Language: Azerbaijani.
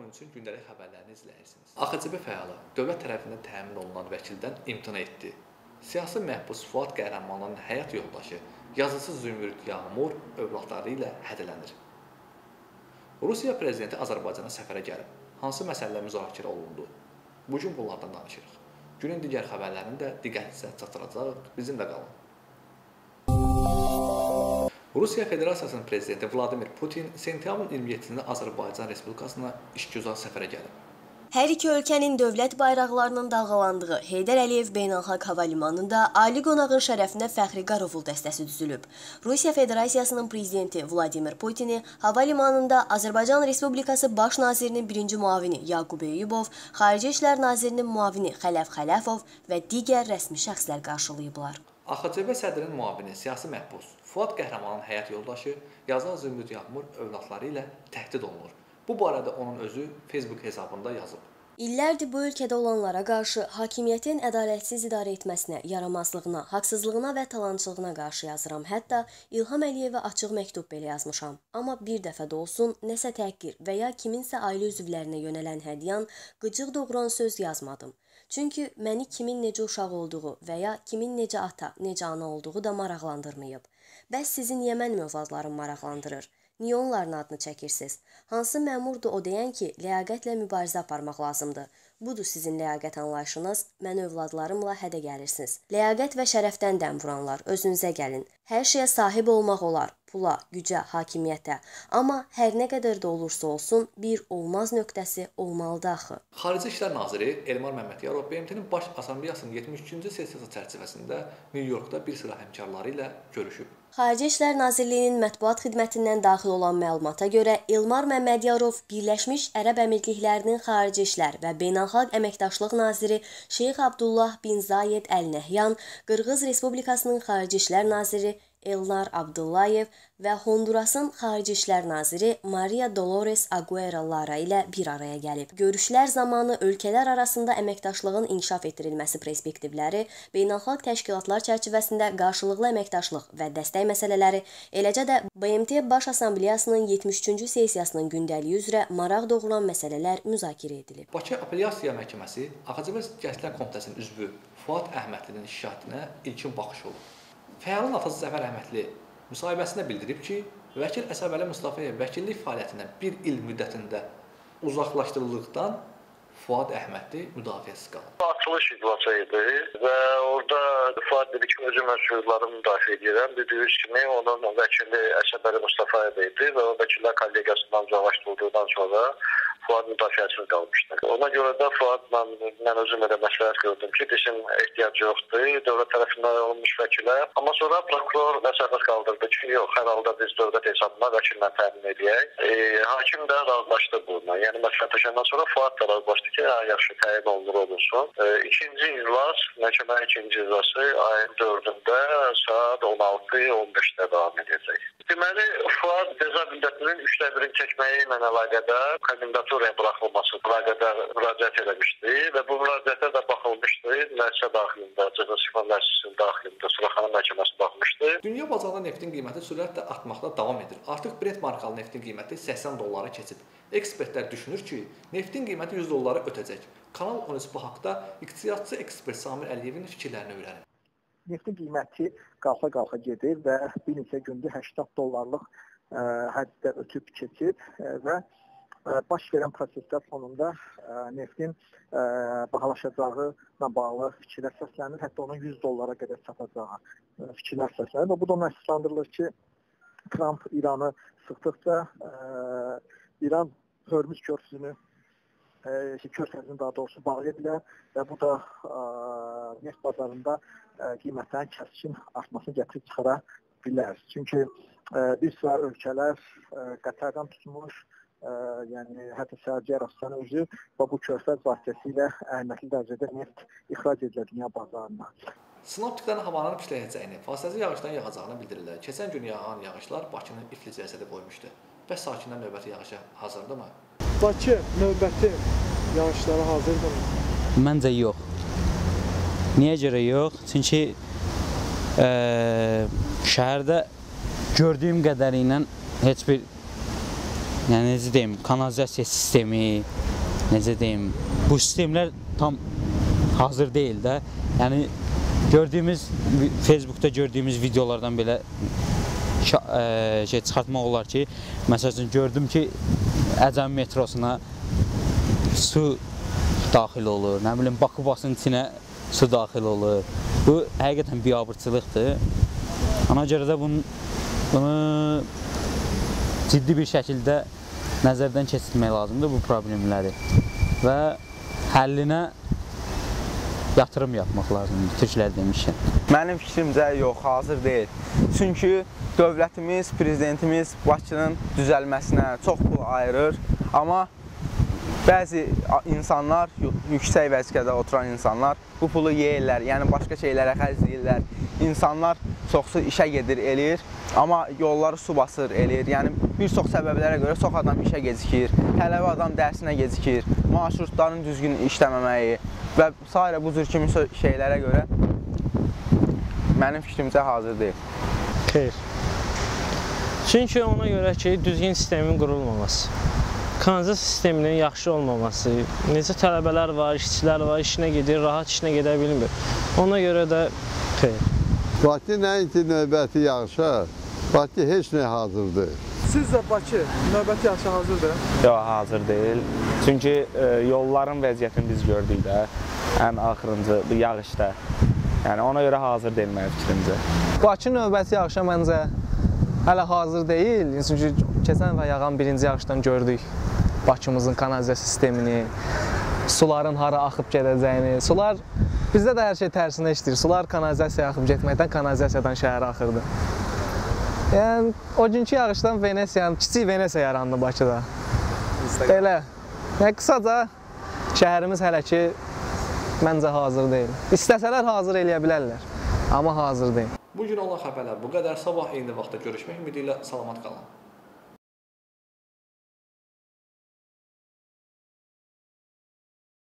Bunun üçün gündəlik xəbərlərini izləyirsiniz. AXCB fəalı dövlət tərəfindən təmin olunan vəkildən imtina etdi. Siyasi məhbus Fuad Qəhrəmanlının həyat yoldaşı, yazıcı Zümrüd Yağmur övladları ilə hədələnir. Rusiya prezidenti Azərbaycana səfərə gəlib. Hansı məsələlər müzakirə olundu? Bu gün bunlardan danışırıq. Günün digər xəbərlərini də diqqətinizə çatdıracağıq. Bizimlə qalın. Rusiya Federasiyasının prezidenti Vladimir Putin sentyabrın 27-də Azərbaycan Respublikasına işgüzar səfərə gəlib. Hər iki ölkənin dövlət bayraqlarının dalğalandığı Heydər Əliyev Beynəlxalq Hava Limanında ali qonağın şərəfinə fəxri qarovul dəstəsi düzülüb. Rusiya Federasiyasının prezidenti Vladimir Putini hava limanında Azərbaycan Respublikası Baş nazirinin birinci müavini Yaqub Eyyubov, Xarici İşlər nazirinin müavini Xələf Xələfov və digər rəsmi şəxslər qarşılayıblar. AXCB sədrinin müavini siyasi məhbus Fuad Qəhrəmanın həyat yoldaşı, yazar Zümrüd Yağmur övladları ilə təhdid olunur. Bu barədə onun özü Facebook hesabında yazıb. İllərdir bu ölkədə olanlara qarşı hakimiyyətin ədalətsiz idarə etməsinə, yaramazlığına, haqsızlığına və talançılığına qarşı yazıram. Hətta İlham Əliyevə açıq məktub belə yazmışam. Amma bir dəfə də olsun nəsə təhqir və ya kiminsə ailə üzvlərinə yönələn hədyan, qıcıq doğuran söz yazmadım. Çünki məni kimin necə uşaq olduğu və ya kimin necə ata, necə ana olduğu da maraqlandırmayıb. Bəs sizin niyə mənim övladlarım maraqlandırır? Niyə onların adını çəkirsiniz? Hansı məmurdur o deyən ki, ləyaqətlə mübarizə aparmaq lazımdır? Budur sizin ləyaqət anlayışınız, mən övladlarımla hədə gəlirsiniz. Ləyaqət və şərəfdən dəm vuranlar, özünüzə gəlin. Hər şeyə sahib olmaq olar, pula, gücə, hakimiyyətə. Amma hər nə qədər də olursa olsun, bir olmaz nöqtəsi olmalıdır axı. Xarici İşlər naziri Elmar Məmmədiyarov BMT-nin Baş Assambleyasının 73-cü sessiyası çərçivəsində New Yorkda bir sıra həmkarları ilə görüşüb. Xarici İşlər Nazirliyinin mətbuat xidmətindən daxil olan məlumata görə Elmar Məmmədiyarov Birləşmiş Ərəb Əmirliklərinin Xarici İşlər və Beynəlxalq Əməkdaşlıq naziri Şeyx Abdullah bin Zayed Əl Nəhyan, Qırğız Respublikasının Xarici İşlər naziri Elnar Abdullayev və Hondurasın Xarici İşlər naziri Maria Dolores Aguera Lara ilə bir araya gəlib. Görüşlər zamanı ölkələr arasında əməkdaşlığın inkişaf etdirilməsi perspektivləri, beynəlxalq təşkilatlar çərçivəsində qarşılıqlı əməkdaşlıq və dəstək məsələləri, eləcə də BMT Baş Assambleyasının 73-cü sessiyasının gündəliyi üzrə maraq doğuran məsələlər müzakirə edilib. Bakı Apellyasiya Məhkəməsi AXCB Gənclər Komitəsinin üzvü Fuad Əhmədlinin şikayətinə ilkin baxış olub. Fəalın atası Zəfər Əhmədli müsahibəsində bildirib ki, vəkil Əsəbəli Mustafayev vəkillik fəaliyyətindən bir il müddətində uzaqlaşdırıldıqdan Fuad Əhmədli müdafiəsiz qalıb. Açılış iclası idi və orada Fuad dedi ki, özüm öz hüquqlarımı müdafiə edirəm. Dediyiniz kimi onun vəkili Əsəbəli Mustafayev idi və o vəkillər kollegiyasından uzaqlaşdırıldıqdan sonra Fuad müdafiəsiz qalmışdı. Ona görə də Fuadla mən özüm elə məsləhət gördüm ki, desin ehtiyac yoxdur dövlət tərəfindən olmuş vəkilə. Amma sonra prokuror məsələni qaldırdı ki, yox, hər halda biz dövlət hesabına vəkillə təmin edək. Hakim də razılaşdı bununla. Yəni məsləhətləşəndən sonra Fuad da razılaşdı ki, yaxşı təyin olunur olunsun. İkinci iclas, məhkəmənin ikinci iclası ayın 4-də saat 16:15-də davam edəcək. Deməli, Fuad cəza müddətinin 3/1-ini çəkməyi ilə əlaqədar komendanturiya buraxılması əlaqədar müraciət eləmişdi və bu müraciətə də baxılmışdı. Müəssisə daxilində, cəza sifar müəssisəsinin daxilində Suraxana məhkəməsi baxmışdı. Dünya bazarında neftin qiyməti sürətlə artmaqda davam edir. Artıq Brent markalı neftin qiyməti 80 dollara keçib. Ekspertlər düşünür ki, neftin qiyməti 100 dolları ötəcək. Kanal 13 bu haqda iqtisadçı ekspert Samir Əliyevin fikirlərini öyrənib. Neftin qiyməti qalxa gedir və bir neçə gündür 80 dollarlıq həddə ötüb keçib və baş verən proseslər sonunda neftin bahalaşacağı ilə bağlı fikirlər səslənir. Hətta onun 100 dollara qədər çatacağı fikirlər səslənir və bu da ona əsaslandırılır ki, Trump İranı sıxdıqca İran Hörmüz körfəzini daha doğrusu bağlaya bilər və bu da neft bazarında qiymətlərin kəskin artmasını gətirib çıxara bilər. Çünki bir sıra ölkələr Qətərdən tutmuş, yəni hətta Səudiyyə Ərəbistanı özü və bu körfəz vasitəsilə əhəmiyyətli dərəcədə neft ixrac edilir dünya bazarına. Sinoptiklərin havanın pisləyəcəyini, fasiləsiz yağışdan yağacağını bildirirlər. Keçən gün yağan yağışlar Bakını iflic vəziyyətə qoymuşdu. Bəs sakinlər növbəti yağışa hazırdırmı? Bakı növbəti yağışlara hazırdırmı? Məncə yox. Niyə görə yox? Çünki şəhərdə gördüyüm qədəri ilə heç bir yəni necə deyim, kanalizasiya sistemi, necə deyim, bu sistemlər tam hazır deyil də. Yəni gördüyümüz Facebookda gördüyümüz videolardan belə çıxartmaq olar ki, məsəl üçün gördüm ki, Əcəmi metrosuna su daxil olur, nə bilim Bakubasının içinə su daxil olur. Bu həqiqətən biabırçılıqdır. Ona görə də bunu ciddi bir şəkildə nəzərdən keçirmək lazımdır bu problemləri və həllinə yatırım yapmaq lazımdır, türklər demişkən. Mənim fikrimcə yox, hazır deyil. Çünki dövlətimiz, prezidentimiz Bakının düzəlməsinə çox pul ayırır. Amma bəzi insanlar, yüksək vəzifədə oturan insanlar bu pulu yeyirlər, yəni başqa şeylərə xərcləyirlər. İnsanlar çoxsu işə gedir, eləyir, amma yolları su basır, eləyir. Yəni bir çox səbəblərə görə çox adam işə gecikir, tələbə adam dərsinə gecikir, marşrutların düzgün işləməməyi və s. bu cür kimi şeylərə görə mənim fikrimcə hazır deyil. Xeyr. Çünki ona görə ki, düzgün sistemin qurulmaması, kanalizasiya sisteminin yaxşı olmaması, necə tələbələr var, işçilər var, işinə gedir, rahat işinə gedə bilmir. Ona görə də xeyr. Bakı nəinki növbəti yağışa, Bakı heç nə hazırdır. Sizcə Bakı növbəti yağışa hazırdır? Yox, hazır deyil. Çünki yolların vəziyyətini biz gördük də, ən axırıncı bu yağışda. Yəni ona görə hazır deyil mənim fikrimcə. Bakı növbəti yağışa məncə hələ hazır deyil. Çünki keçən və yağan birinci yağışdan gördük Bakımızın kanalizasiya sistemini, suların hara axıb gedəcəyini. Sular, bizdə də hər şey tərsinə işləyir. Sular kanalizasiyaya axıb getməkdən, kanalizasiyadan şəhərə axırdı. Yəni, o günkü yağışdan Venesiyanın, kiçik Venesiya yarandı Bakıda. Belə. Yəni, qısaca şəhərimiz hələ ki, məncə hazır deyil. İstəsələr hazır eləyə bilərlər, amma hazır deyil. Bu gün olan xəbərlər bu qədər. Sabah eyni vaxtda görüşmək ümidi ilə salamat qalın.